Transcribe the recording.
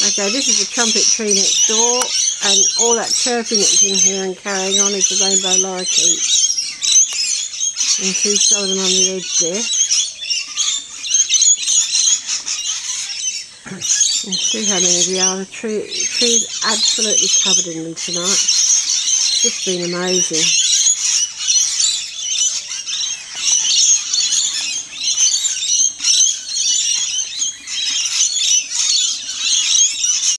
Okay, this is the trumpet tree next door, and all that chirping that's in here and carrying on is the rainbow lorikeets. You can see some of them on the edge there. You can see how many there are. The tree is absolutely covered in them tonight. It's just been amazing.